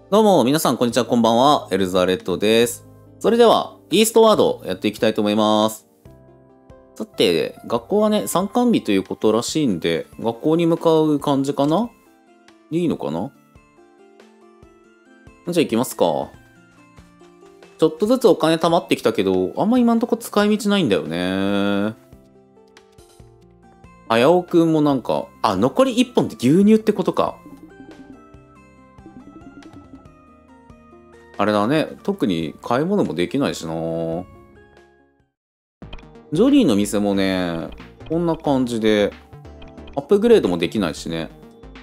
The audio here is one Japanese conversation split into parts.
どうも、皆さん、こんにちは、こんばんは。エルザレットです。それでは、イーストワードやっていきたいと思います。さて、学校はね、参観日ということらしいんで、学校に向かう感じかないいのかな。じゃあ行きますか。ちょっとずつお金貯まってきたけど、あんま今んとこ使い道ないんだよね。あやおくんもなんか、残り1本って牛乳ってことか。あれだね、特に買い物もできないしな。ジョリーの店もね、こんな感じで、アップグレードもできないしね。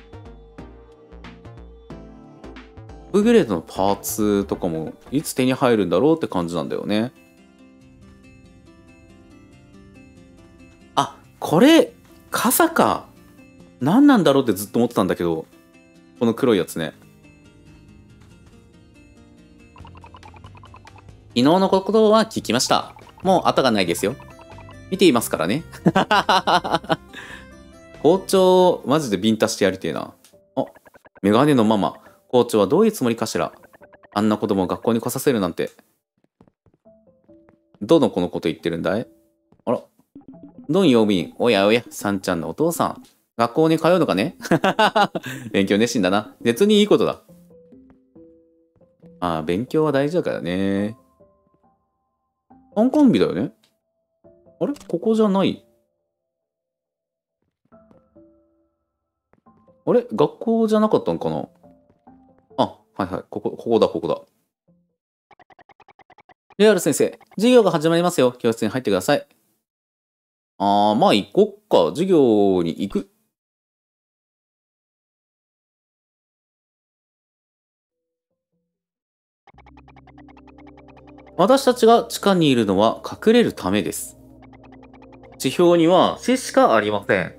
アップグレードのパーツとかもいつ手に入るんだろうって感じなんだよね。これ、傘か。何なんだろうってずっと思ってたんだけど、この黒いやつね。昨日のことは聞きました。もう後がないですよ。見ていますからね。校長、マジでビンタしてやりてえな。メガネのママ。校長はどういうつもりかしら。あんな子供を学校に来させるなんて。どの子のこと言ってるんだい？あら。ドン曜日、おやおや、さんちゃんのお父さん。学校に通うのかね。勉強熱心だな。別にいいことだ。勉強は大事だからね。参観日だよね。あれここじゃない。あれ学校じゃなかったんかな。はいはい。ここだ、ここだ。レアル先生、授業が始まりますよ。教室に入ってください。まあ行こっか。授業に行く。私たちが地下にいるのは隠れるためです。地表には死しかありません。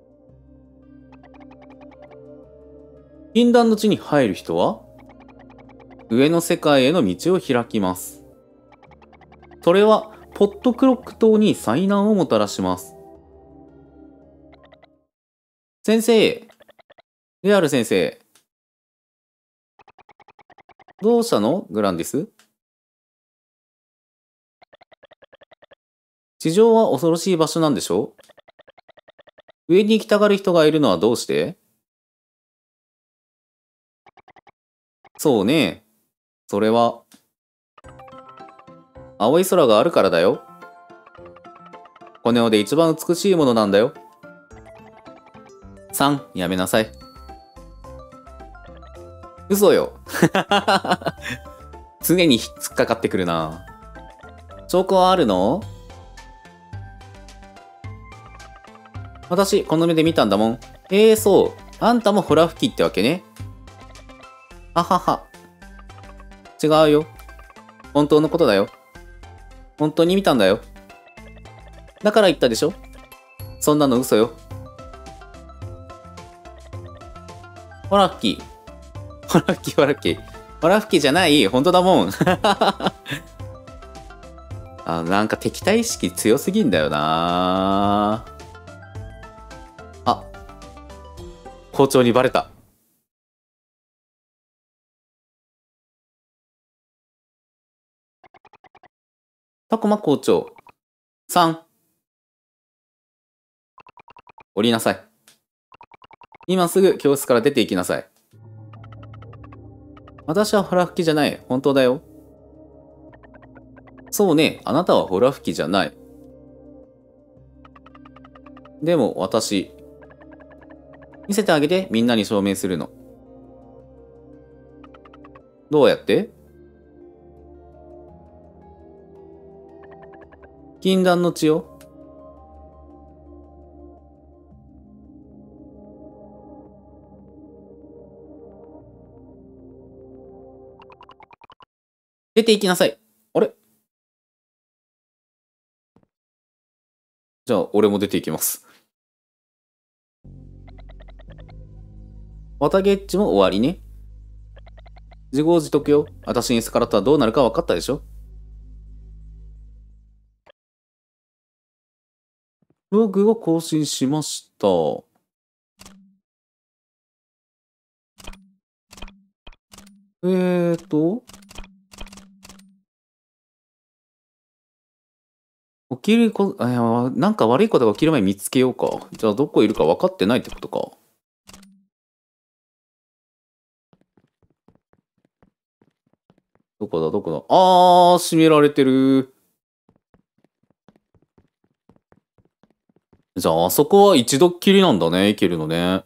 禁断の地に入る人は上の世界への道を開きます。それはポットクロック島に災難をもたらします。先生、レアル先生、どうしたのグランディス？地上は恐ろしい場所なんでしょ？上に行きたがる人がいるのはどうして？そうね。それは、青い空があるからだよ。この世で一番美しいものなんだよ。3、やめなさい。嘘よ。常に突っかかってくるな。証拠はあるの？私、この目で見たんだもん。そう。あんたもホラ吹きってわけね。ははは。違うよ。本当のことだよ。本当に見たんだよ。だから言ったでしょ。そんなの嘘よ。ホラ吹き。ホラ吹き、ホラ吹き。ホラ吹きじゃない。本当だもん。なんか敵対意識強すぎんだよな。校長にバレた。タコマ校長。3、降りなさい。今すぐ教室から出て行きなさい。私はホラ吹きじゃない。本当だよ。そうね。あなたはホラ吹きじゃない。でも私、見せてあげて、みんなに証明するの。どうやって？禁断の血を？出て行きなさい。あれ？じゃあ、俺も出て行きます。綿ゲッチも終わりね。自業自得よ。私に逆らったらどうなるか分かったでしょ？ログを更新しました。 えーと、起きるこ、あ、いや、なんか悪いことが起きる前に見つけようか。じゃあどこいるか分かってないってことか。どこだどこだ。あー、閉められてる。じゃああそこは一度っきりなんだね、行けるのね。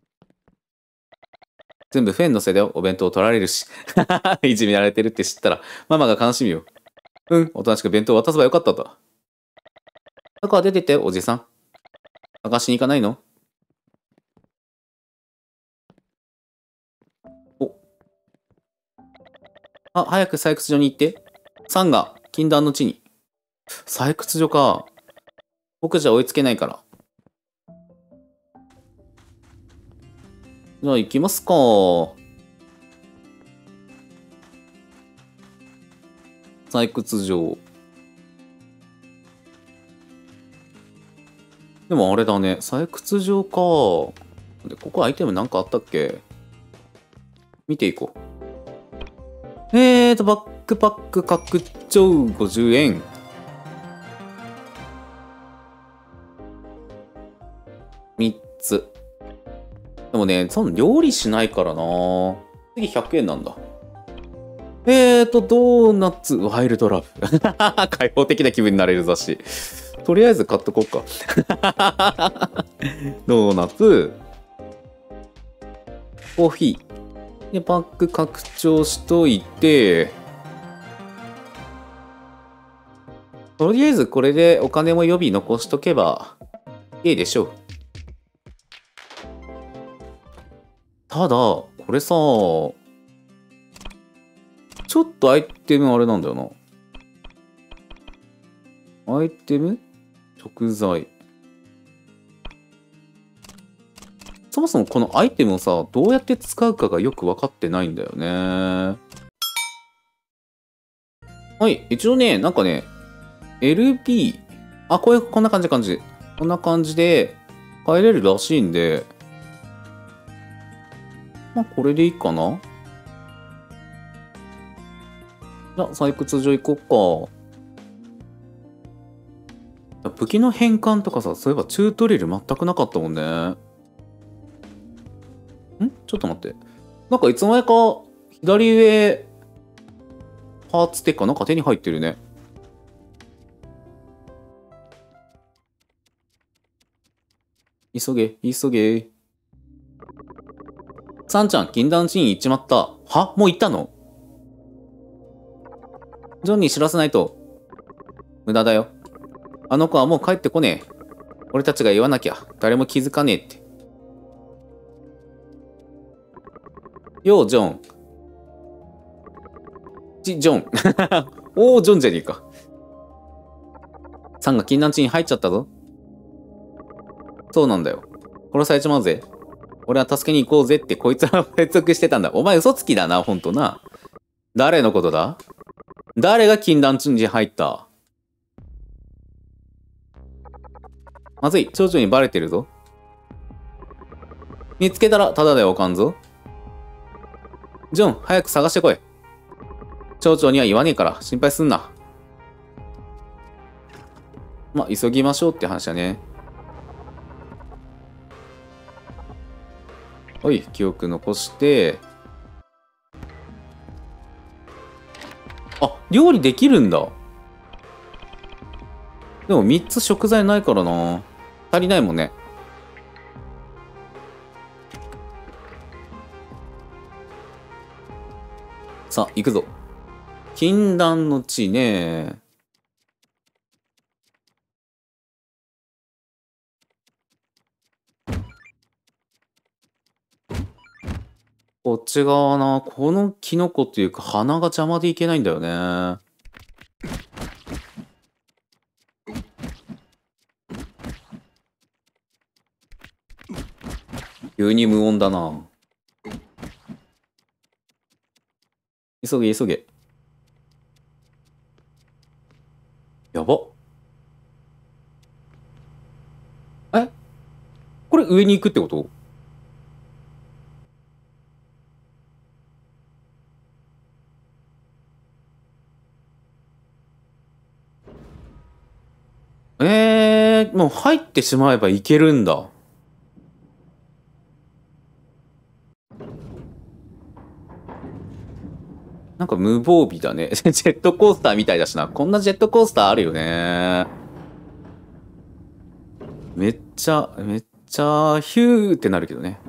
全部フェンのせいだよ。お弁当取られるし。いじめられてるって知ったら、ママが悲しむよ。うん、おとなしく弁当渡せばよかったんだ。だから出てって、おじさん。探しに行かないの？お、あ、早く採掘場に行って。サンが禁断の地に。採掘場か。僕じゃ追いつけないから。じゃあ行きますか。採掘場。でもあれだね。採掘場か。で、ここアイテムなんかあったっけ？見ていこう。バックパック拡張50円。3つ。でもね、その料理しないからな。次100円なんだ。ドーナツ、ワイルドラブ。開放的な気分になれる雑誌。とりあえず買っとこうか。ドーナツ、コーヒー。で、パック拡張しといて、とりあえずこれでお金も予備残しとけばいいでしょう。ただ、これさ、ちょっとアイテムあれなんだよな。アイテム？食材。そもそもこのアイテムをさ、どうやって使うかがよく分かってないんだよね。はい、一応ね、なんかね、LB、あ、こんな感じ。こんな感じで帰れるらしいんで、まあ、これでいいかな。じゃあ、採掘場行こうか。武器の変換とかさ、そういえばチュートリアル全くなかったもんね。ちょっと待って。なんかいつの間にか、左上、パーツってかなんか手に入ってるね。急げ。サンちゃん、禁断地に行っちまった。は？もう行ったの？ジョンに知らせないと。無駄だよ。あの子はもう帰ってこねえ。俺たちが言わなきゃ、誰も気づかねえって。よう、ジョン。ジョン。おー、ジョンじゃねえか。サンが禁断地に入っちゃったぞ。そうなんだよ。殺されちまうぜ。俺は助けに行こうぜってこいつら説得してたんだ。お前嘘つきだな、ほんとな。誰のことだ？誰が禁断地に入った？まずい、町長にバレてるぞ。見つけたらただでおかんぞ。ジョン、早く探してこい。町長には言わねえから心配すんな。まあ、急ぎましょうって話だね。おい、記憶残して。あ、料理できるんだ。でも3つ食材ないからな。足りないもんね。さあ、行くぞ。禁断の地ね。こっち側な。このキノコっていうか鼻が邪魔でいけないんだよね。急に無音だな。急げ。やば。え、これ上に行くってこと？ もう入ってしまえばいけるんだ。なんか無防備だね。ジェットコースターみたいだしな。こんなジェットコースターあるよね。めっちゃ、ヒューってなるけどね。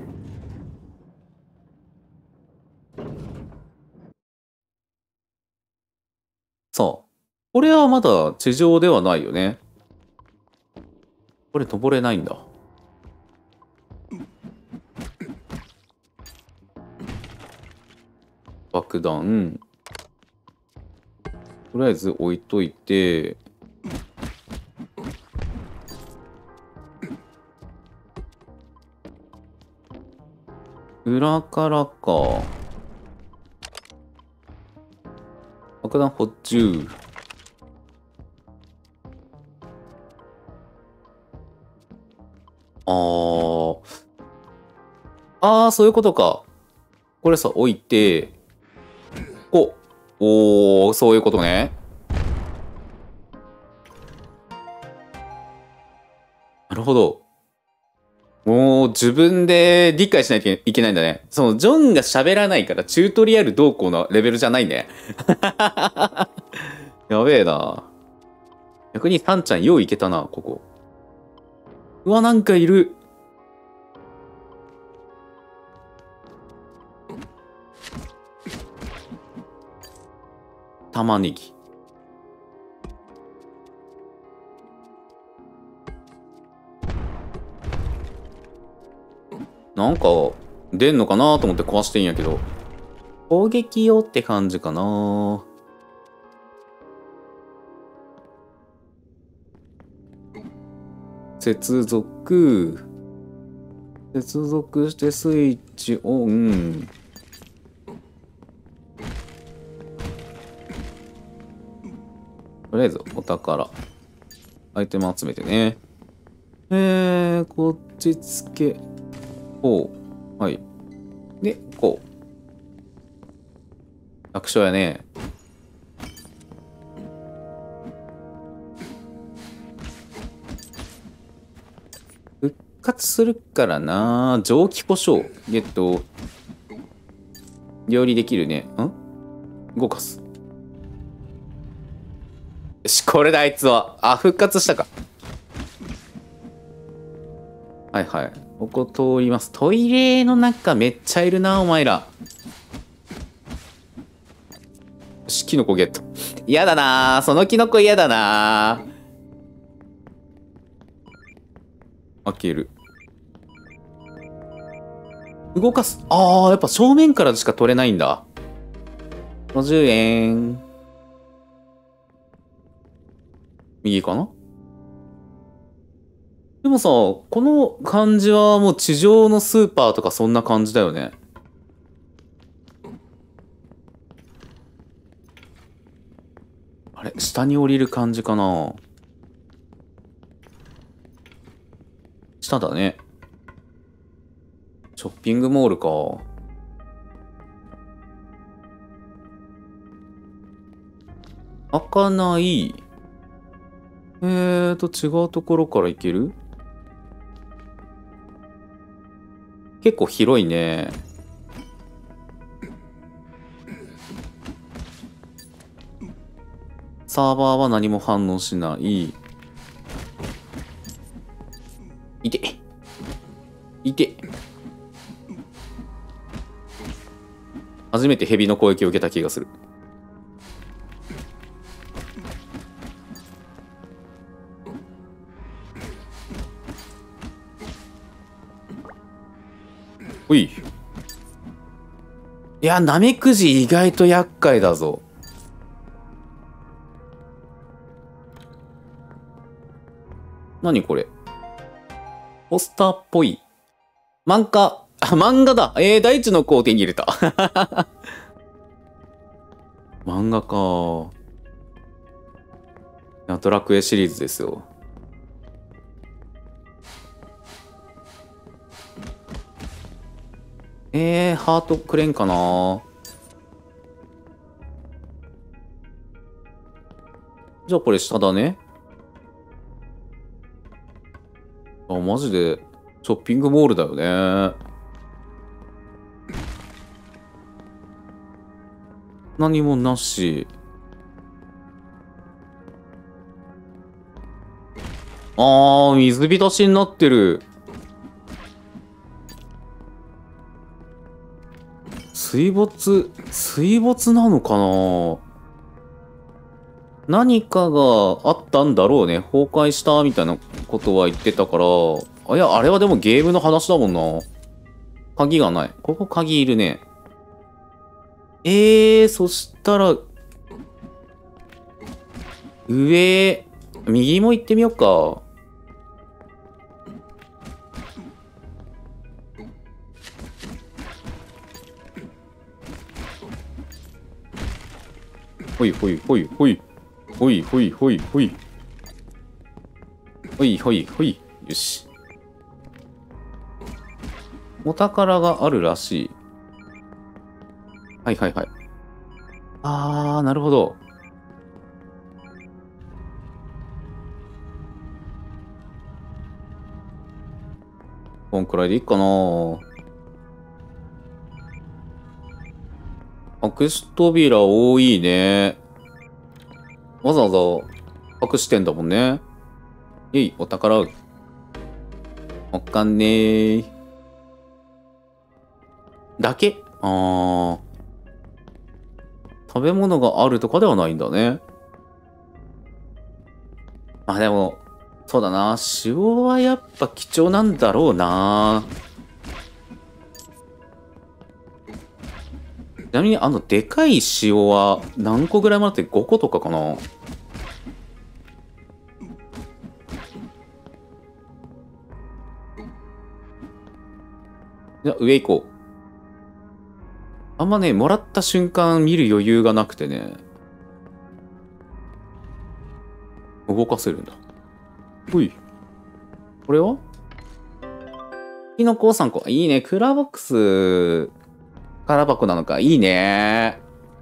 さあ、これはまだ地上ではないよね。これ登れないんだ。爆弾。とりあえず置いといて。裏からか。爆弾補充。そういうことか。これさ、置いて、そういうことね。なるほど。もう自分で理解しないといけないんだね。その、ジョンが喋らないからチュートリアルどうこうのレベルじゃないね。やべえな。逆にサンちゃんよういけたな、ここ。うわ、なんかいる。玉ねぎ。なんか、出んのかなと思って壊してんやけど。攻撃用って感じかな。接続。接続してスイッチオン。とりあえずお宝。アイテム集めてね。こっちつけ。こう。はい。で、こう。楽勝やね。復活するからな。蒸気故障。ゲット。料理できるね。動かす。よし、これだ、あいつは。復活したか。はいはい。ここ通ります。トイレの中めっちゃいるな、お前ら。よし、キノコゲット。嫌だな、そのキノコ嫌だな。開ける。動かす。やっぱ正面からしか取れないんだ。50円。右かな。でもさ、この感じはもう地上のスーパーとかそんな感じだよね。あれ、下に降りる感じかな。下だね。ショッピングモールか。開かない。違うところから行ける？結構広いね。サーバーは何も反応しない。いて。いて。初めてヘビの攻撃を受けた気がする。ほい。いや、ナメクジ意外と厄介だぞ。何これ。ポスターっぽい。漫画。漫画だ。大地の子を手に入れた。漫画か。ドラクエシリーズですよ。ハートくれんかな。じゃあこれ下だね。 あ、マジで、ショッピングモールだよね。何もなし。あー、水浸しになってる。水没なのかな。何かがあったんだろうね。崩壊したみたいなことは言ってたから。あ、いや、あれはでもゲームの話だもんな。鍵がない。ここ鍵いるね。そしたら、上、右も行ってみようか。ほいほいほいほい。ほいほいほいほい。ほいほいほい。よし。お宝があるらしい。はいはいはい。なるほど。こんくらいでいいかな。隠し扉多いね。わざわざ隠してんだもんね。お宝。わかんねー。だけ食べ物があるとかではないんだね。まあでも、そうだな。塩はやっぱ貴重なんだろうな。ちなみにでかい塩は何個ぐらいもらって5個とかかな。じゃあ上行こう。あんまね、もらった瞬間見る余裕がなくてね。動かせるんだ。ほい。これはキノコ3個。いいね。クーラーボックス、空箱なのか。いいね。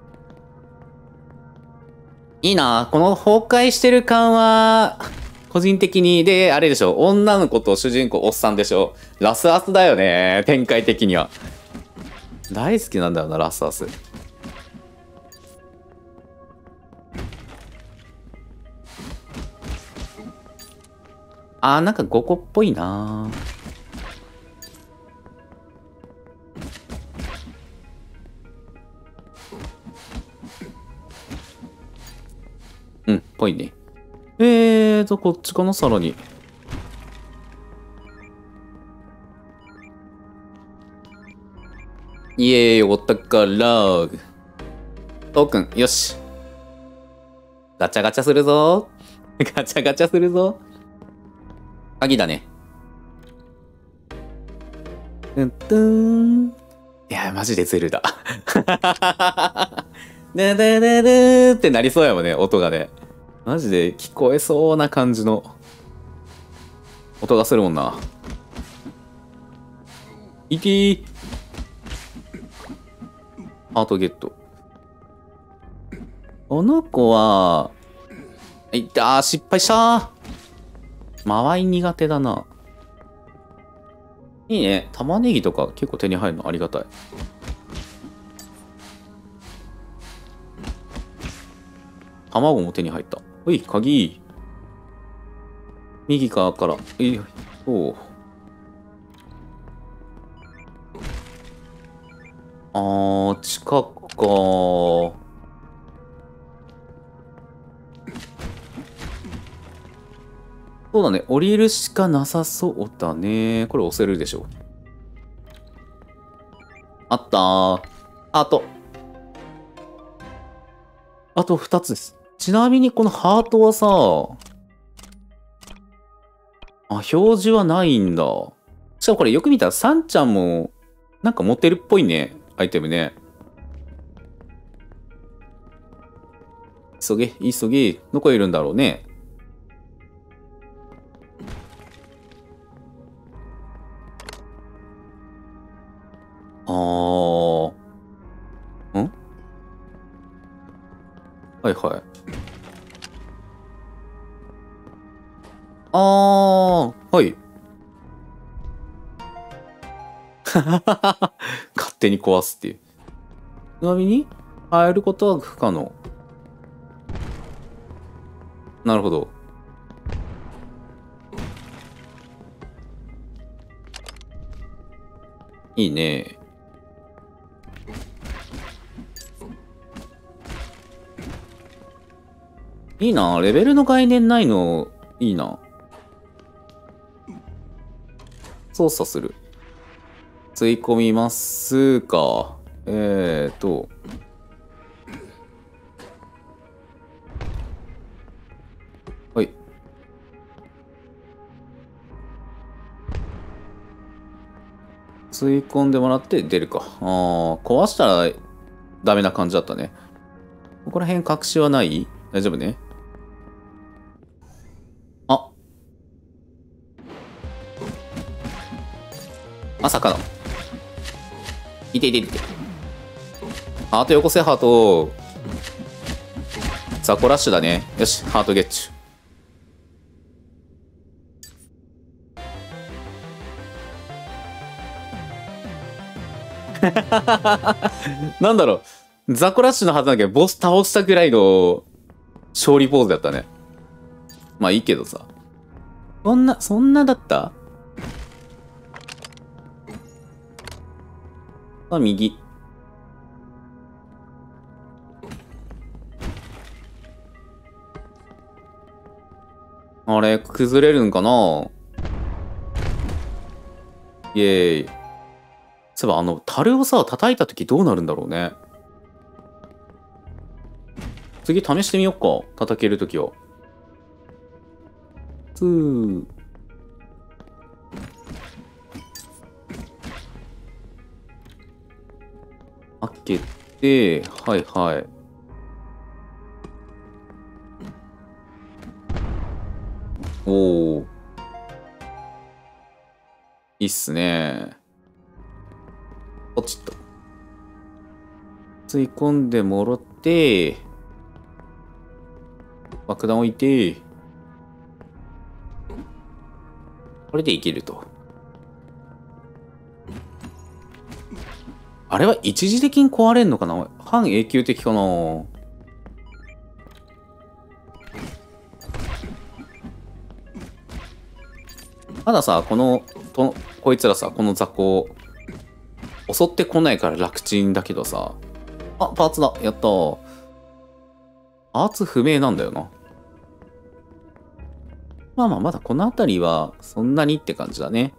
いいな。この崩壊してる感は、個人的に。で、あれでしょ。女の子と主人公おっさんでしょ。ラスアスだよね。展開的には。大好きなんだよな、ラスアス。なんか5個っぽいな。うん、ぽいね。こっちかな、さらに。イエーイ、お宝。トークン、よし。ガチャガチャするぞ。ガチャガチャするぞ。鍵だね。うんとん。いや、マジでゼルだ。ででででってなりそうやもんね、音がね。マジで聞こえそうな感じの音がするもんな。いきー。ハートゲット。この子は、失敗したー。間合い苦手だな。いいね。玉ねぎとか結構手に入るのありがたい。卵も手に入った。ほい、鍵。右側から。そう。近くか。そうだね。降りるしかなさそうだね。これ押せるでしょ。あったー。ハート。あと2つです。ちなみにこのハートはさ、表示はないんだ。しかもこれよく見たらサンちゃんもなんか持ってるっぽいね。アイテムね。急げ、急げ。どこいるんだろうね。はいはい。はい。 勝手に壊すっていう。ちなみに、変えることは不可能。なるほど。いいね。いいな。レベルの概念ないの、いいな。操作する。吸い込みますか。はい。吸い込んでもらって出るか。ああ、壊したらダメな感じだったね。ここら辺隠しはない？大丈夫ね。あ。まさかの。いていていて。ハートよこせ、ハート。ザコラッシュだね。よし、ハートゲッチュ。なんだろう。ザコラッシュのはずなんだけど、ボス倒したぐらいの勝利ポーズだったね。まあいいけどさ。そんなだった？あ、右。あれ、崩れるんかな？イエーイ。そういえば、樽をさ、叩いたときどうなるんだろうね。次試してみよっか。叩けるときを。開けて、はいはい。おー。いいっすね。ポチッと。吸い込んでもろって、爆弾置いて、これでいけると。あれは一時的に壊れんのかな？半永久的かな？たださ、こいつらさ、この雑魚、襲ってこないから楽ちんだけどさ。あ、パーツだ。やったー。パーツ不明なんだよな。まあまあ、まだこの辺りはそんなにって感じだね。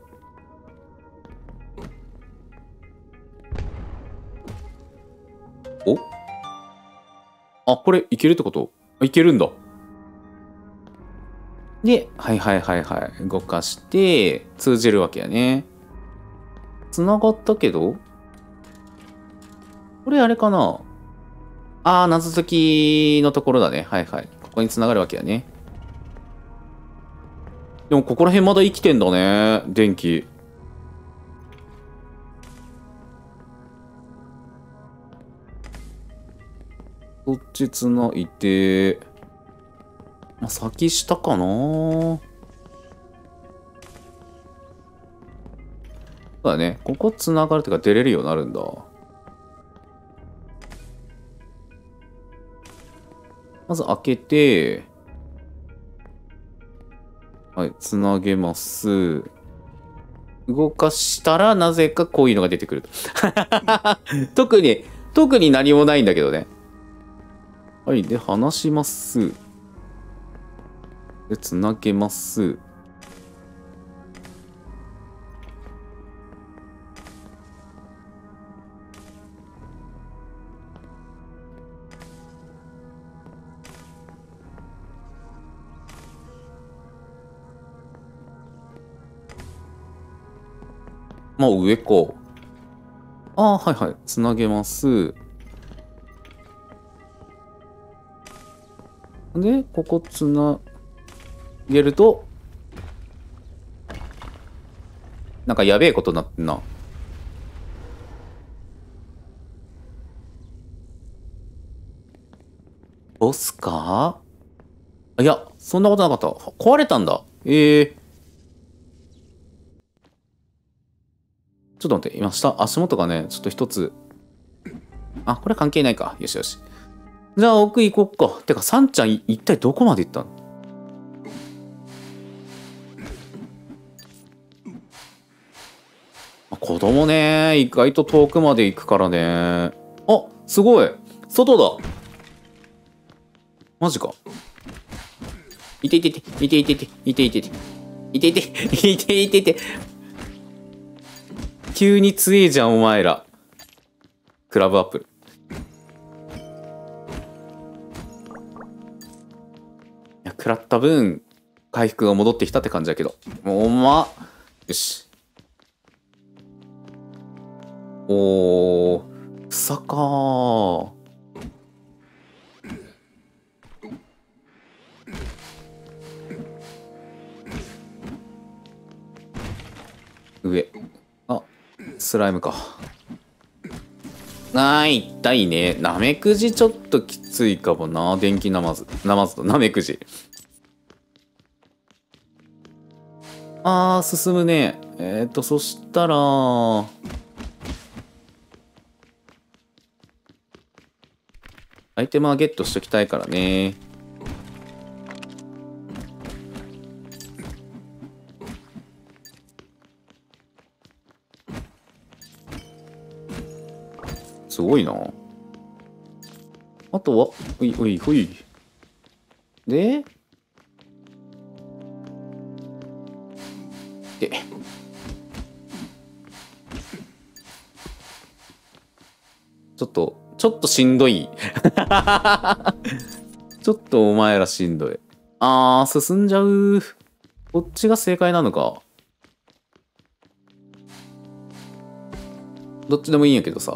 お？あ、これいけるってこと？いけるんだ。で、はいはいはいはい。動かして、通じるわけやね。繋がったけど、これあれかな？あー、謎解きのところだね。はいはい。ここに繋がるわけやね。でもここら辺まだ生きてんだね。電気。こっち繋いで、まあ、先下かな？そうだね。ここ繋がるっていうか出れるようになるんだ。まず開けて、はい、つなげます。動かしたらなぜかこういうのが出てくると。特に何もないんだけどね。はい、で、離します。で、つなげます。まあ、上か。ああ、はいはい。つなげます。で、ここつなげると、なんかやべえことになってんな。ボスか？いや、そんなことなかった。壊れたんだ。 ちょっと待って、今下、足元がね、ちょっと一つ。あ、これ関係ないか。よしよし。じゃあ奥行こっか。てか、サンちゃん一体どこまで行ったの？子供ね、意外と遠くまで行くからね。あ、すごい。外だ。マジか。いていていて、いていていて、いていていて、いていて、いていていて。急に強えじゃん、お前ら。クラブアップル。いや、食らった分、回復が戻ってきたって感じだけど。もうよし。おー、草かー。上。あ、スライムか。痛いね。ナメクジちょっときついかもな。電気ナマズ。ナマズとナメクジ。進むね。そしたら、アイテムはゲットしときたいからね。すごいな。あとは、ほいほいほい。で、ちょっとしんどい。ちょっとお前らしんどい。進んじゃう。こっちが正解なのか。どっちでもいいんやけどさ。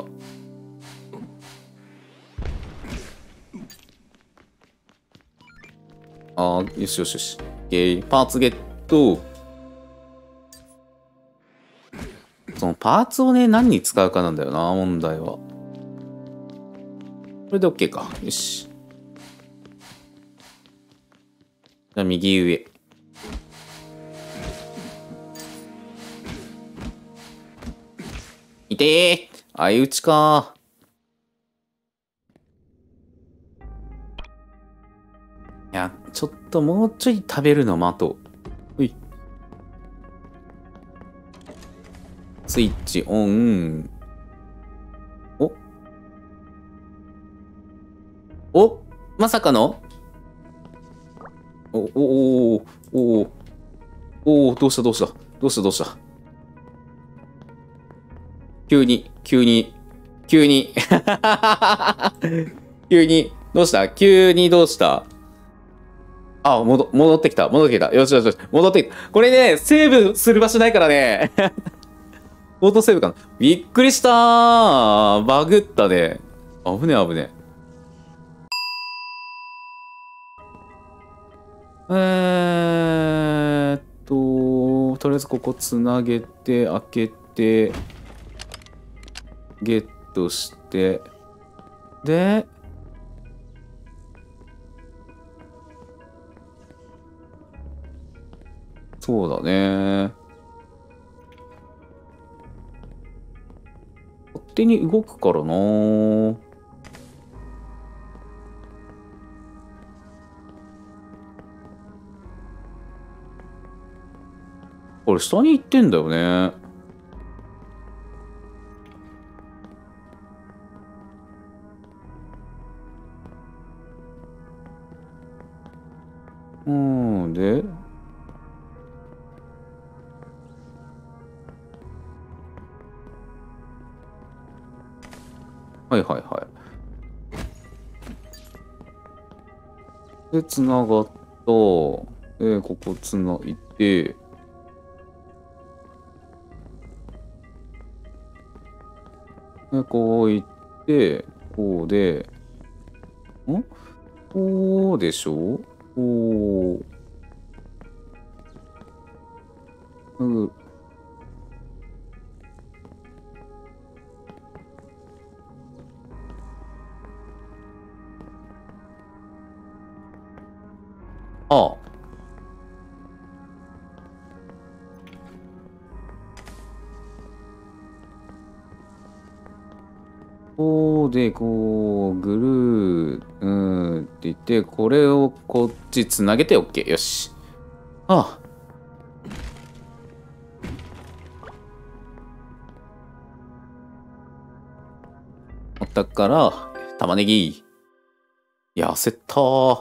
よしよしよし。パーツゲット。そのパーツをね、何に使うかなんだよな、問題は。これで OK か。よし。じゃあ右上。いてー。相打ちかー。いや、ちょっともうちょい食べるの待とう。ほい。スイッチオン。おまさかのどうしたどうしたどうしたどうした急に、急に、急に、急に、どうした急にどうした戻ってきた、戻ってきた。よしよしよし、戻ってきた。これね、セーブする場所ないからね。オートセーブかな。びっくりしたー。バグったね。危ね危ね。とりあえずここつなげて、開けて、ゲットして、で、そうだね。勝手に動くからな。これ下に行ってんだよね。で、はいはいはい。で、つながった。で、ここつないで、で、こう行って、こうで、こうでしょこう、あ、 こうで、こう、ぐるー、って言って、これをこっちつなげて OK。よし。ああ。だから、玉ねぎ。いや、焦ったー。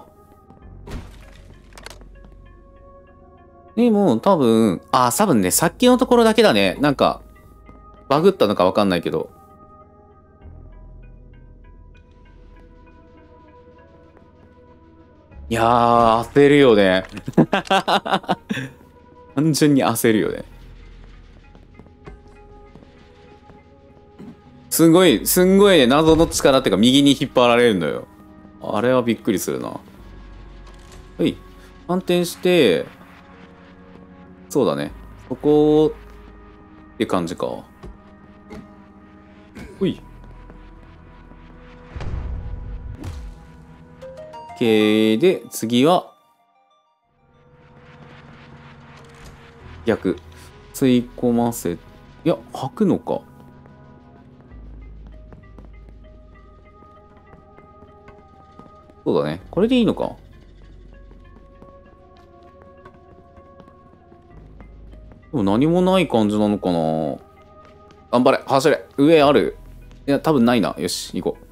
でも、多分ね、さっきのところだけだね。なんか、バグったのかわかんないけど。いやー、焦るよね。単純に焦るよね。すんごいね、謎の力っていうか、右に引っ張られるのよ。あれはびっくりするな。はい。反転して、そうだね。そこって感じか。ほい。OK で、次は、逆。吸い込ませ、いや、吐くのか。そうだね。これでいいのか。でも何もない感じなのかな。頑張れ、走れ。上ある。いや、多分ないな。よし、行こう。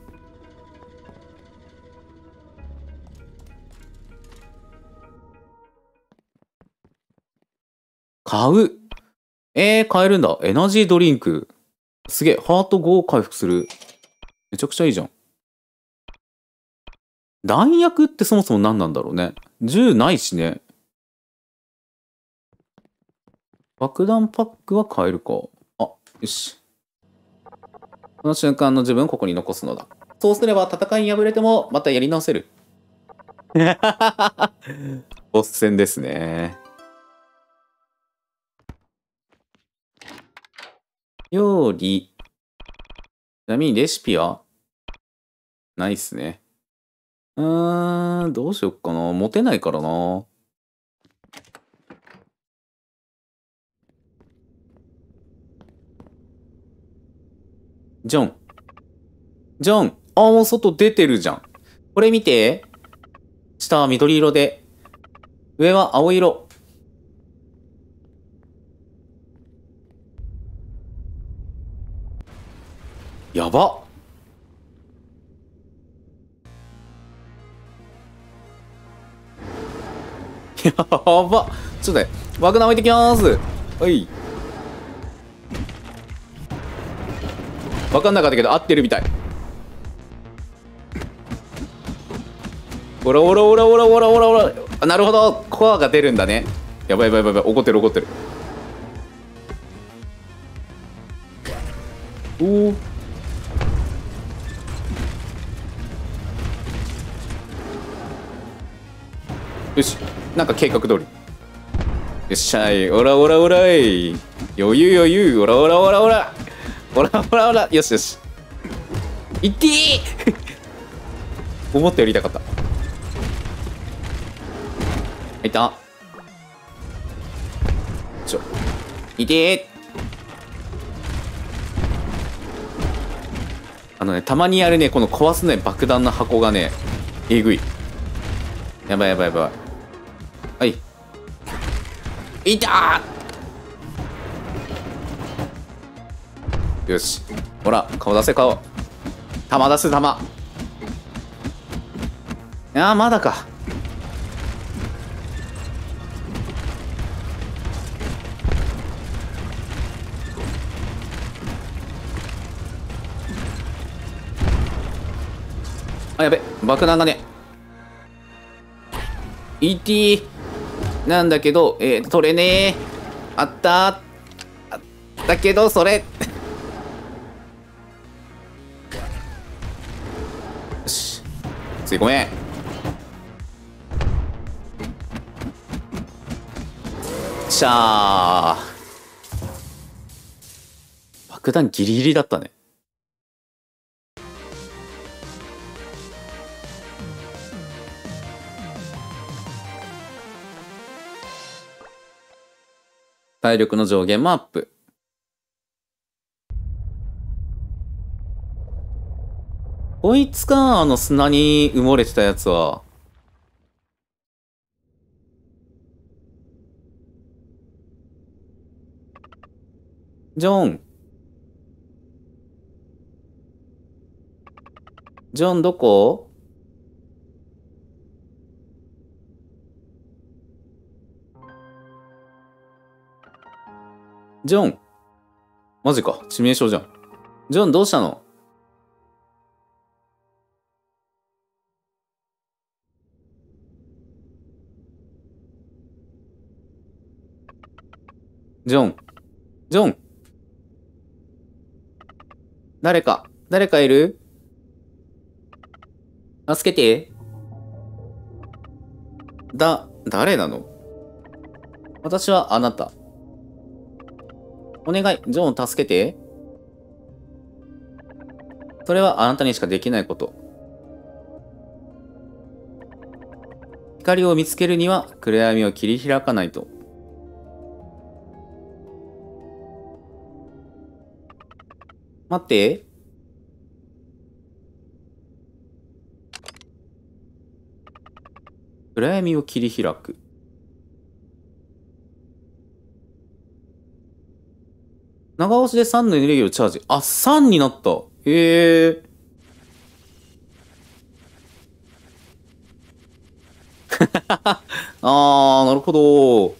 買う。買えるんだ。エナジードリンク。すげえ、ハート5回復する。めちゃくちゃいいじゃん。弾薬ってそもそも何なんだろうね。銃ないしね。爆弾パックは買えるか。あ、よし。この瞬間の自分をここに残すのだ。そうすれば戦いに敗れてもまたやり直せる。ボス戦ですね。料理。ちなみにレシピはないっすね。どうしよっかな。持てないからな。ジョン。ジョン。あ、もう外出てるじゃん。これ見て。下は緑色で、上は青色。やば。やば。ちょっとね、爆弾置いてきます。はい。わかんなかったけど合ってるみたい。オラオラオラオラオラオラオラ。あ、なるほど。コアが出るんだね。やばいやばいやばい。怒ってる怒ってる。おお。よし。なんか計画通り。よっしゃい。オラオラオラい。余裕余裕。オラオラオラオラ。オラオラオラ。よしよし。いってー思ったより痛かった。いた。いてー。たまにやるね、この壊すね、爆弾の箱がね、えぐい。やばいやばいやばい。はい。いたー。よし。ほら、顔出せ顔。弾出せ弾。いやー、まだか。あ、やべ。爆弾がね。ET なんだけど、取れねー。あったー。あったけど、それ。よし。吸い込め。しゃー。爆弾ギリギリだったね。体力の上限もアップ。 こいつか、砂に埋もれてたやつは。ジョン。ジョンどこ？ジョン。マジか。致命傷じゃん。ジョンどうしたの？ジョン。ジョン。誰かいる？助けて。誰なの？私はあなた。お願い、ジョンを助けて。それはあなたにしかできないこと。光を見つけるには暗闇を切り開かないと。待って。暗闇を切り開く。長押しで3のエネルギーをチャージ。あ、3になった。へえ。なるほど。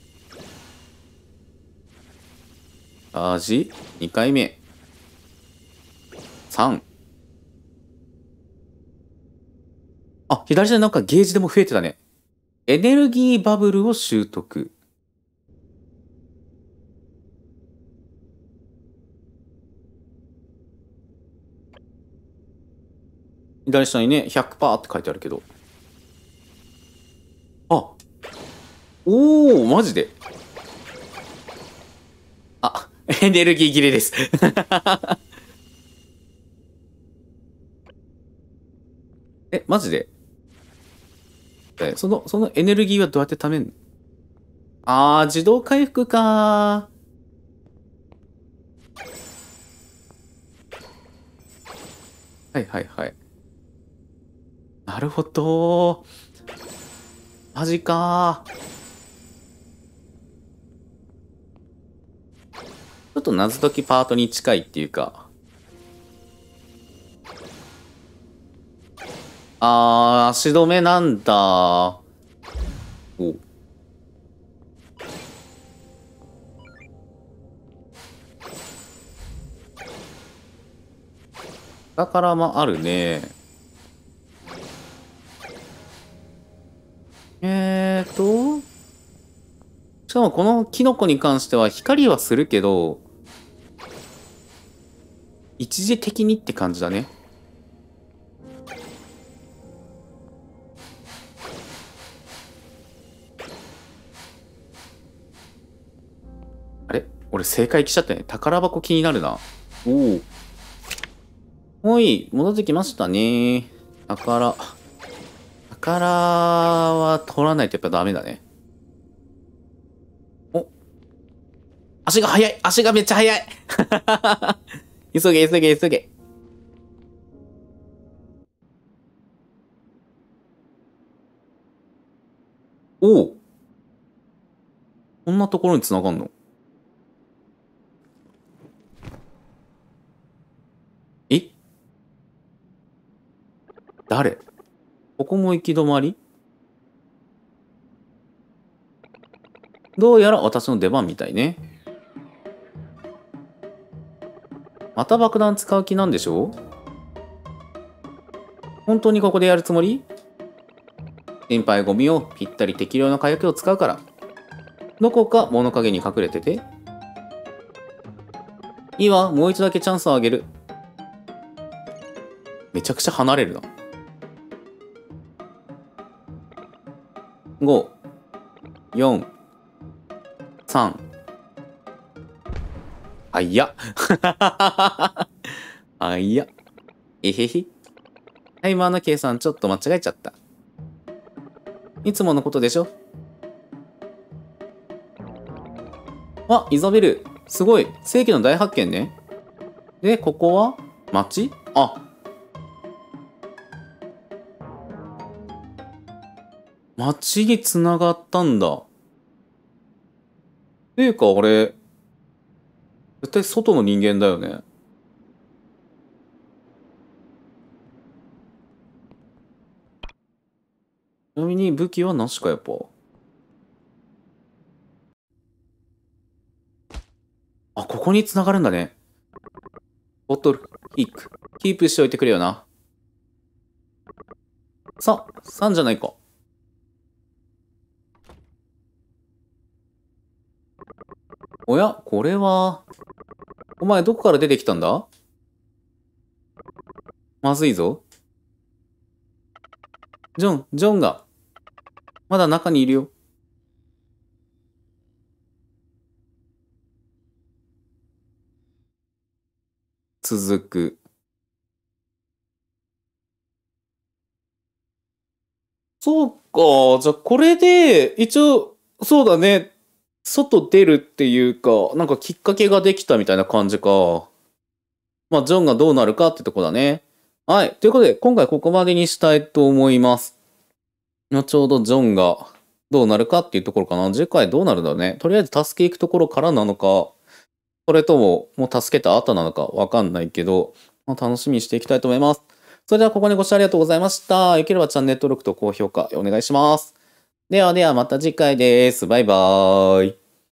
チャージ ?2 回目。3。あ、左下になんかゲージでも増えてたね。エネルギーバブルを習得。左下にね、100% って書いてあるけど。あ、おー、マジで。あ、エネルギー切れです。え、マジで？そのエネルギーはどうやって貯めんの？自動回復かー。はいはいはい。なるほど。マジかー。ちょっと謎解きパートに近いっていうか。足止めなんだ。お。だからもあるね。しかもこのキノコに関しては光はするけど、一時的にって感じだね。あれ俺正解来ちゃったね。宝箱気になるな。おお。ほい、戻ってきましたね。宝は取らないとやっぱダメだね。お、足が速い。足がめっちゃ速い。急げ急げ急げ。おお。こんなところに繋がんの？え？誰？ここも行き止まり？どうやら私の出番みたいね。また爆弾使う気なんでしょ？本当にここでやるつもり？心配ゴミをぴったり適量の火薬を使うから。どこか物陰に隠れてて。いいわ、もう一度だけチャンスをあげる。めちゃくちゃ離れるな。5、4、3。あいや。あいや。えへへ。タイマーの計算ちょっと間違えちゃった。いつものことでしょ。あ、イザベル。すごい。世紀の大発見ね。で、ここは町？あ、 街に繋がったんだ。ていうか、俺、絶対外の人間だよね。ちなみに武器はなしか、やっぱ。あ、ここに繋がるんだね。ボトル、キーク。キープしておいてくれよな。3じゃないか。おや、これは、お前どこから出てきたんだ？まずいぞ。ジョンが、まだ中にいるよ。続く。そうか。じゃあ、これで、一応、そうだね。外出るっていうか、なんかきっかけができたみたいな感じか。まあ、ジョンがどうなるかってとこだね。はい。ということで、今回ここまでにしたいと思います。後ほどジョンがどうなるかっていうところかな。次回どうなるんだろうね。とりあえず助け行くところからなのか、それとももう助けた後なのかわかんないけど、まあ、楽しみにしていきたいと思います。それではここにご視聴ありがとうございました。よければチャンネル登録と高評価お願いします。ではではまた次回です。バイバーイ。